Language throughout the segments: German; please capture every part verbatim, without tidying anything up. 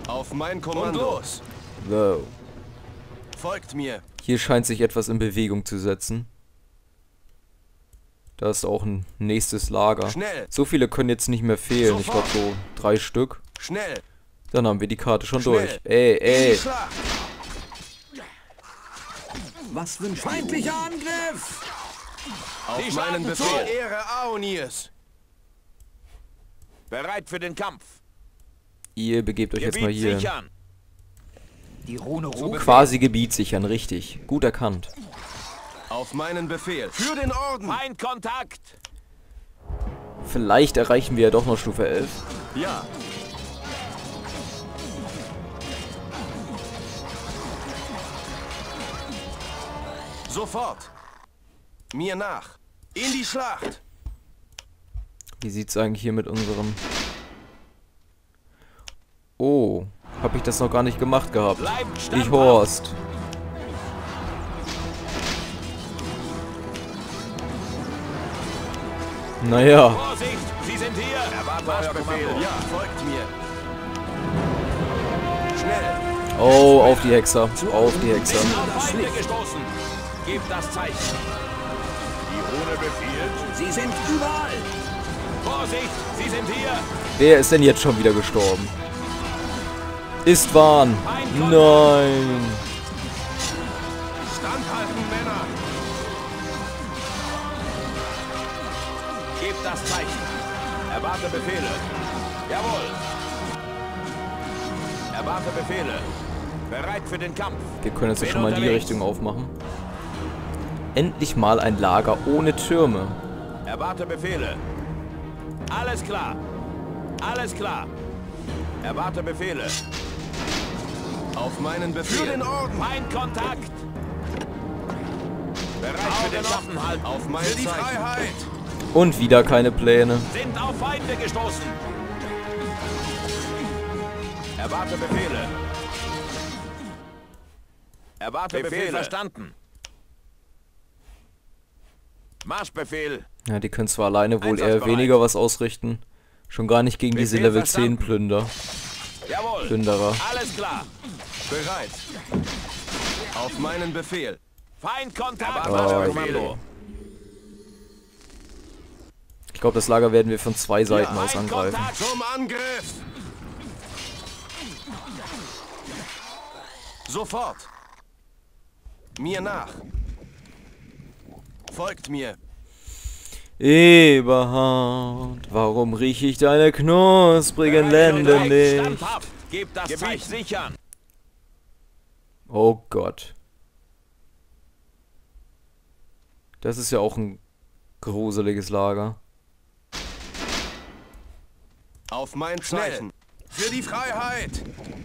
Auf mein Kommando. Wow. Folgt mir. Hier scheint sich etwas in Bewegung zu setzen. Da ist auch ein nächstes Lager. Schnell. So viele können jetzt nicht mehr fehlen. Ich glaube so drei Stück. Schnell. Dann haben wir die Karte schon Schnell. durch. Ey, ey. Was wünscht ihr? Feindlicher Angriff! Auf Die meinen schlagen Befehl. zu. Ehre Aonirs. Bereit für den Kampf. Ihr begebt euch jetzt mal Gebiet hier hin. sichern. Die Rune ruft. Quasi Gebiet sichern, richtig. Gut erkannt. Auf meinen Befehl. Für den Orden. Feindkontakt. Vielleicht erreichen wir ja doch noch Stufe elf. Ja. Sofort. Mir nach. In die Schlacht. Wie sieht's eigentlich hier mit unserem... Oh, habe ich das noch gar nicht gemacht gehabt. Bleibt Ich standhaft. Horst. Naja, Vorsicht, Sie sind hier. Erwarte euer Kommando. Ja, folgt mir. Schnell. oh, auf die Hexer, auf die Hexer. Sind auf Feinde gestoßen. Gebt das Zeichen. Die Rune befiehlt. Sie sind überall. Vorsicht, Sie sind hier. Wer ist denn jetzt schon wieder gestorben? Ist Wahn. Nein. Standhalten, Männer. Gebt das Zeichen. Erwarte Befehle. Jawohl. Erwarte Befehle. Bereit für den Kampf. Wir können jetzt ja Bin schon mal in die unterwegs. Richtung aufmachen. Endlich mal ein Lager ohne Türme. Erwarte Befehle. Alles klar. Alles klar. Erwarte Befehle. Auf meinen Befehl. Für den Orden. Feindkontakt. Bereit für den Kampf. Halt Auf meine für die Zeichen. Freiheit. Und wieder keine Pläne. Sind auf Feinde gestoßen. Erwarte Befehle. Erwarte Befehl Befehle. Verstanden. Marschbefehl. Ja, die können zwar alleine wohl eher Einsatzbereit. weniger was ausrichten. Schon gar nicht gegen diese Befehl Level zehn verstanden. Plünder. Jawohl. Plünderer. Alles klar. Bereit. Auf meinen Befehl. Feindkontakt. Oh, Erwarte je. Kommando. Ich glaube, das Lager werden wir von zwei Seiten Ja, aus angreifen. Feindkontakt. Zum Angriff. Sofort. Mir nach. Folgt mir. Eberhard, warum rieche ich deine knusprigen Lenden Bereit, nicht? standhaft. Gebt das Gebiet Zeichen. Sichern. Oh Gott. Das ist ja auch ein gruseliges Lager. Auf mein Zeichen. Für die Freiheit.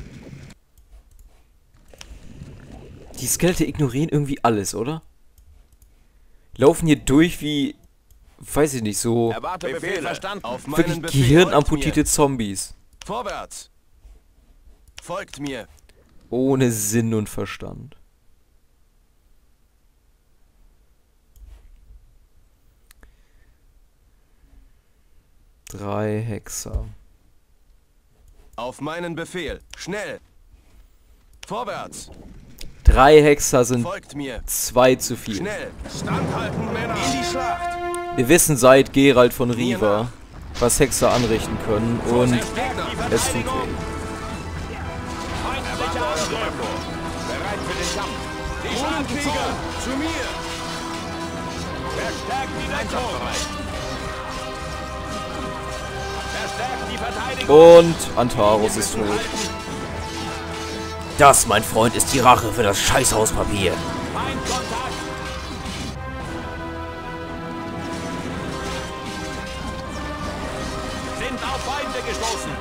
Die Skelette ignorieren irgendwie alles, oder? Laufen hier durch wie, weiß ich nicht, so Erwarte Befehl Befehle. verstanden. Auf meinen wirklich Befehl. gehirnamputierte Zombies. Folgt mir. Vorwärts. Folgt mir. Ohne Sinn und Verstand. Drei Hexer. Auf meinen Befehl. Schnell. Vorwärts. Drei Hexer sind Folgt mir. zwei zu viel. Schnell. Standhalten, Männer. In die Schlacht. Wir wissen seit Geralt von Riva, was Hexer anrichten können und Verstärkt die es tut weh. Verteidigung. Feindlicher Angriff. Bereit für den Kampf. Die schlagen Krieger, zu. zu mir. Verstärkt die Deckung. Verstärkt die Verteidigung. Und Antaros ist tot. Das, mein Freund, ist die Rache für das Scheißhauspapier. Feindkontakt. Sind auf Feinde gestoßen.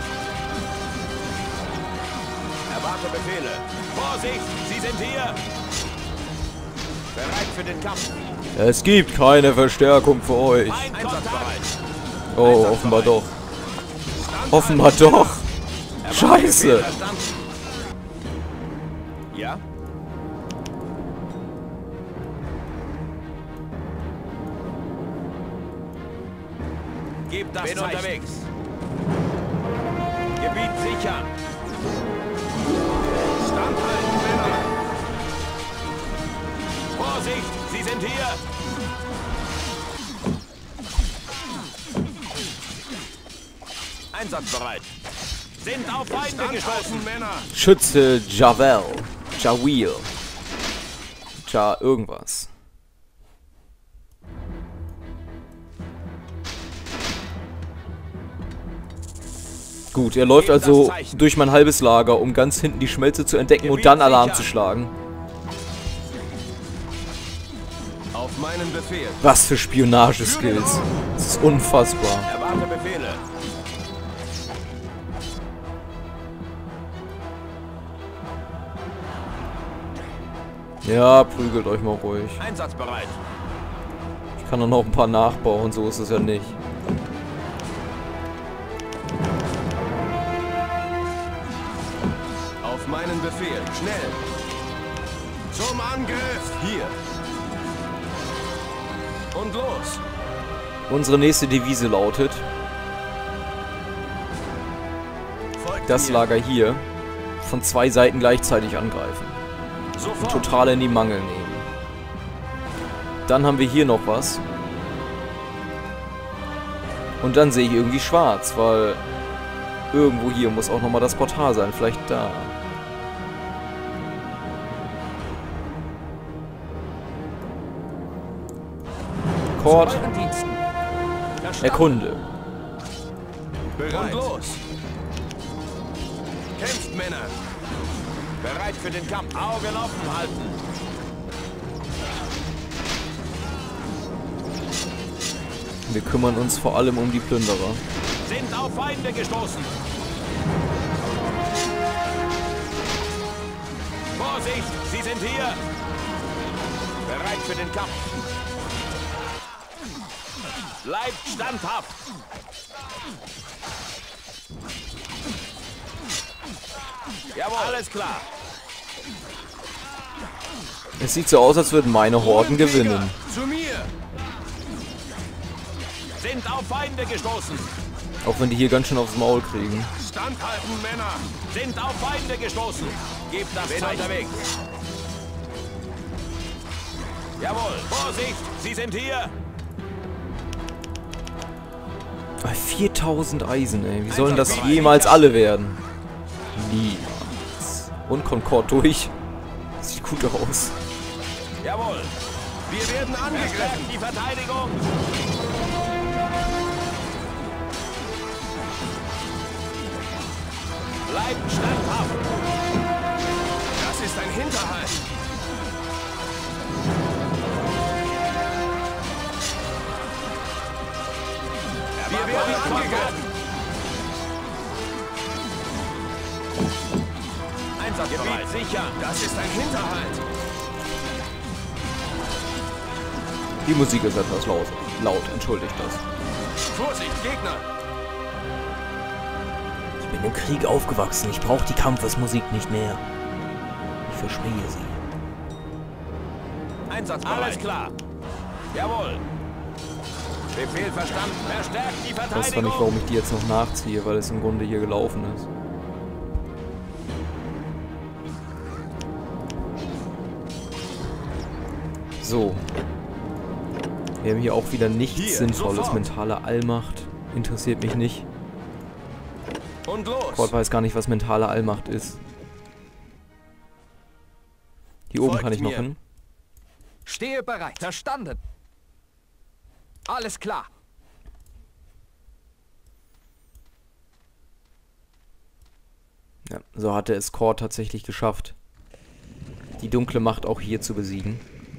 Erwarte Befehle. Vorsicht, Sie sind hier. Bereit für den Kampf. Es gibt keine Verstärkung für euch. Einsatzbereit. Oh, offenbar doch. Offenbar doch. Scheiße. Verstanden. Ja? Gebt das Bin unterwegs. Gebiet sichern. sind hier. Einsatzbereit. Sind auf Feinde gestoßen, Männer. Schütze Javel. Jawil. Ja, irgendwas. Gut, er läuft also durch mein halbes Lager, um ganz hinten die Schmelze zu entdecken und dann Alarm zu schlagen. Auf meinen Befehl. Was für Spionageskills. Das ist unfassbar. Erwarte Befehle. Ja, prügelt euch mal ruhig. Einsatzbereit. Ich kann doch noch ein paar nachbauen, so ist es ja nicht. Auf meinen Befehl. Schnell. Zum Angriff. Hier. Und los. Unsere nächste Devise lautet, Folgt das mir. Lager hier von zwei Seiten gleichzeitig angreifen. Und Sofort. total in die Mangel nehmen. Dann haben wir hier noch was. Und dann sehe ich irgendwie schwarz, weil irgendwo hier muss auch nochmal das Portal sein. Vielleicht da. Kord, Euren Diensten. erkunde. Bereit. Und los. Kämpft, Männer. Bereit für den Kampf. Augen offen halten. Wir kümmern uns vor allem um die Plünderer. Sind auf Feinde gestoßen. Vorsicht, sie sind hier. Bereit für den Kampf. Bleibt standhaft. Jawohl, alles klar. Es sieht so aus, als würden meine Horden gewinnen. Zu mir. Sind auf Feinde gestoßen. Auch wenn die hier ganz schön aufs Maul kriegen. Standhalten, Männer. Sind auf Feinde gestoßen. Gebt das Zeichen. Unterwegs. Jawohl, Vorsicht, sie sind hier. viertausend Eisen, ey. Wie sollen das jemals alle werden? Niemals. Und Concord durch. Sieht gut aus. Jawohl. Wir werden angegriffen. Verstärkt die Verteidigung. Bleibt standhaft. Das ist ein Hinterhalt. Wir werden angegriffen. Einsatzbereit. Sicher. Das ist ein Hinterhalt. Die Musik ist etwas laut. Laut, entschuldigt das. Vorsicht, Gegner. Ich bin im Krieg aufgewachsen. Ich brauche die Kampfesmusik nicht mehr. Ich verschmähe sie. Einsatzbereit. Alles klar. Jawohl. Befehl verstanden. Verstärkt die Ich weiß Verteidigung. zwar nicht, warum ich die jetzt noch nachziehe, weil es im Grunde hier gelaufen ist. So. Wir haben hier auch wieder nichts Hier, Sinnvolles. sofort. Mentale Allmacht interessiert mich nicht. Und los. Gott weiß gar nicht, was mentale Allmacht ist. Hier oben Folgt kann ich noch mir. hin. Stehe bereit. Verstanden. Alles klar. Ja, so hatte es Kord tatsächlich geschafft, die dunkle Macht auch hier zu besiegen.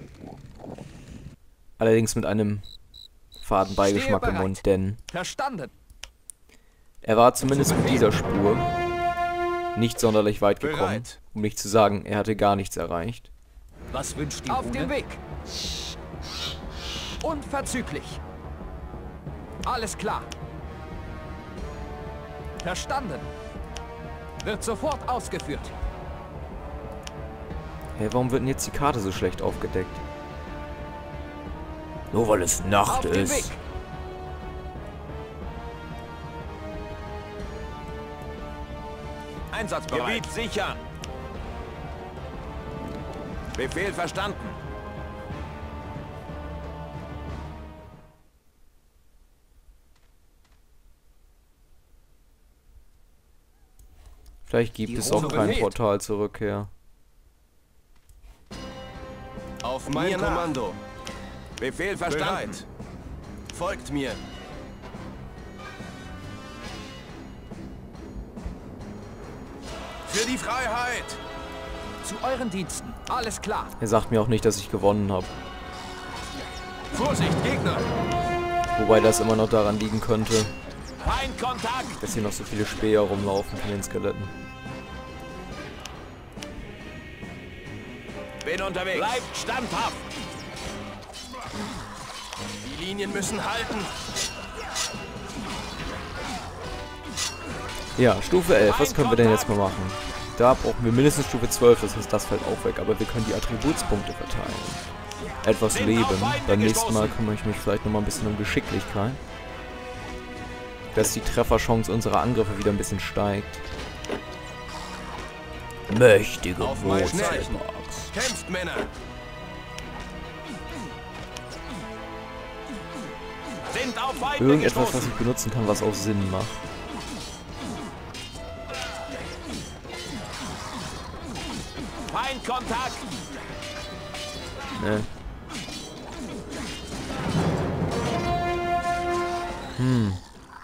Allerdings mit einem faden Beigeschmack im bereit. Mund, denn Verstanden. er war zumindest mit dieser Spur nicht sonderlich weit gekommen, Bereit. um nicht zu sagen, er hatte gar nichts erreicht. Was wünscht die Auf ne? dem Weg. Unverzüglich. Alles klar. Verstanden. Wird sofort ausgeführt. Hey, warum wird denn jetzt die Karte so schlecht aufgedeckt? Nur weil es Nacht Auf dem Weg. ist. Einsatzbereit. Gebiet sichern. Befehl verstanden. Vielleicht gibt Die es auch Rune kein befehlt. Portal zurück her. Auf mein Kommando. Befehl verstanden. Bereit. Folgt mir. Für die Freiheit. Zu euren Diensten. Alles klar. Er sagt mir auch nicht, dass ich gewonnen habe. Vorsicht, Gegner. Wobei das immer noch daran liegen könnte, Feindkontakt. dass hier noch so viele Speer rumlaufen von den Skeletten. Bin unterwegs. Bleibt standhaft. Die Linien müssen halten. Ja, Stufe elf, was können wir denn jetzt mal machen? Da brauchen wir mindestens Stufe zwölf, das heißt, das fällt auch weg, aber wir können die Attributspunkte verteilen. Etwas Leben. Beim nächsten Mal kümmere ich mich vielleicht nochmal ein bisschen um Geschicklichkeit. Dass die Trefferchance unserer Angriffe wieder ein bisschen steigt. Mächtige Auf mein Zeichen. Wurzelbox. Kämpft, Männer. Sind auf Feinde Irgendetwas, was gestoßen. ich benutzen kann, was auch Sinn macht. Feindkontakt. Ne. Hm.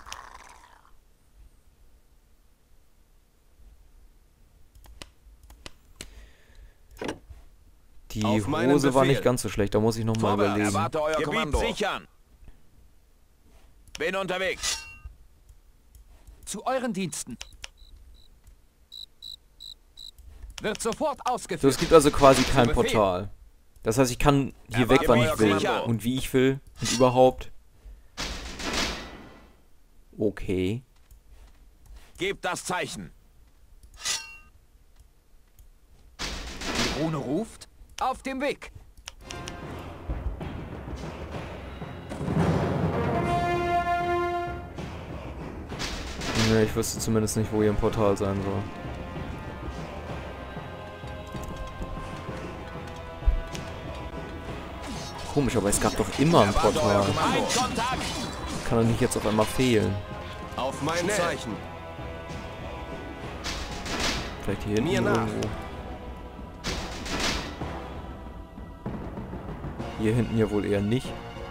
Die Auf meinen Hose war Befehl. nicht ganz so schlecht, da muss ich noch mal Vorwärts. überlegen. Erwarte euer Gebiet Kommando. sichern. Bin unterwegs. Zu euren Diensten. Wird sofort So, ausgeführt. es gibt also quasi kein Befehl. Portal. Das heißt, ich kann hier Erwarte weg, wann euer ich will Kommando. und wie ich will und überhaupt. Okay. Gebt das Zeichen. Die Rune ruft. Auf dem Weg. Ne, ich wüsste zumindest nicht, wo hier ein Portal sein soll. Komisch, aber es gab doch immer ein Erwarte euer Portal. Kommando. Feindkontakt. Kann doch nicht jetzt auf einmal fehlen. Auf mein Schnell. Zeichen. Vielleicht hier hinten Mir nach. irgendwo. Hier hinten ja wohl eher nicht.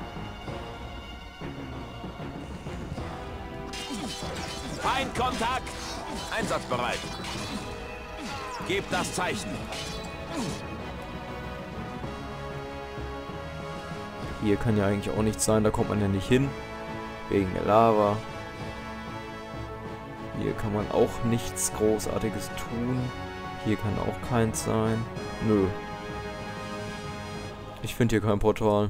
Feindkontakt. Einsatzbereit. Gebt das Zeichen. Hier kann ja eigentlich auch nichts sein, da kommt man ja nicht hin. Wegen der Lava. Hier kann man auch nichts Großartiges tun. Hier kann auch keins sein. Nö. Ich finde hier kein Portal.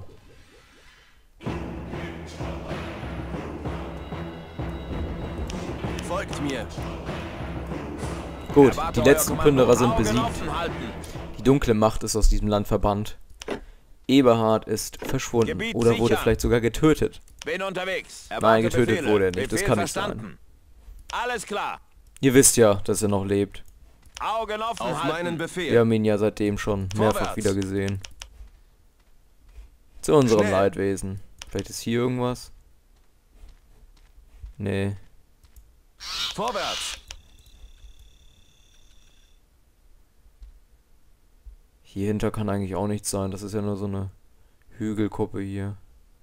Folgt mir. Gut, Erwarte die euer letzten Kommando. Plünderer sind Augen besiegt. offen halten. Die dunkle Macht ist aus diesem Land verbannt. Eberhard ist verschwunden Gebiet oder wurde sichern. vielleicht sogar getötet. Bin unterwegs. Nein, getötet Befehle. wurde er nicht. Das Befehl kann nicht verstanden. Alles klar. Ihr wisst ja, dass er noch lebt. Augen offen Auf halten. meinen Befehl. Wir haben ihn ja seitdem schon mehrfach Vorwärts. wieder gesehen. Zu unserem Schnell. Leidwesen. Vielleicht ist hier irgendwas? Nee. Vorwärts. Hier hinter kann eigentlich auch nichts sein. Das ist ja nur so eine Hügelkuppe hier.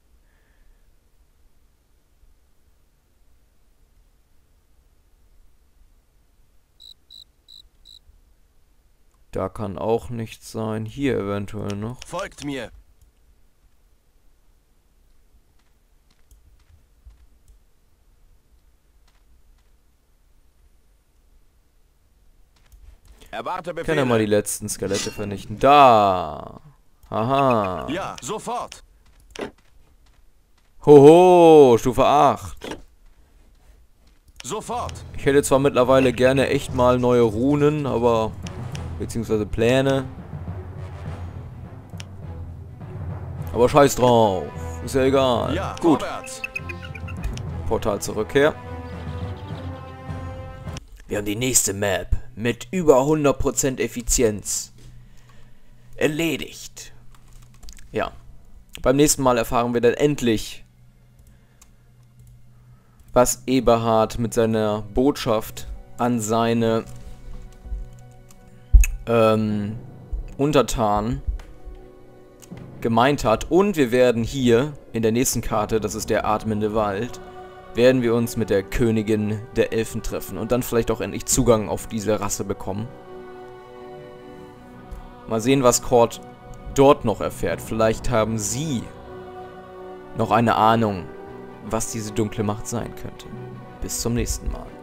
Da kann auch nichts sein. Hier eventuell noch. Folgt mir. Erwarte Ich kann Befehle. ja mal die letzten Skelette vernichten. Da! Haha! Ja, sofort. Hoho! Stufe acht! Sofort. Ich hätte zwar mittlerweile gerne echt mal neue Runen, aber... beziehungsweise Pläne. Aber scheiß drauf. Ist ja egal. Ja, Gut. vorwärts. Portal zurück her. Wir haben die nächste Map mit über hundert Prozent Effizienz erledigt. Ja. Beim nächsten Mal erfahren wir dann endlich, was Eberhard mit seiner Botschaft an seine ähm, Untertan gemeint hat. Und wir werden hier in der nächsten Karte, das ist der atmende Wald, werden wir uns mit der Königin der Elfen treffen und dann vielleicht auch endlich Zugang auf diese Rasse bekommen. Mal sehen, was Kord dort noch erfährt. Vielleicht haben sie noch eine Ahnung, was diese dunkle Macht sein könnte. Bis zum nächsten Mal.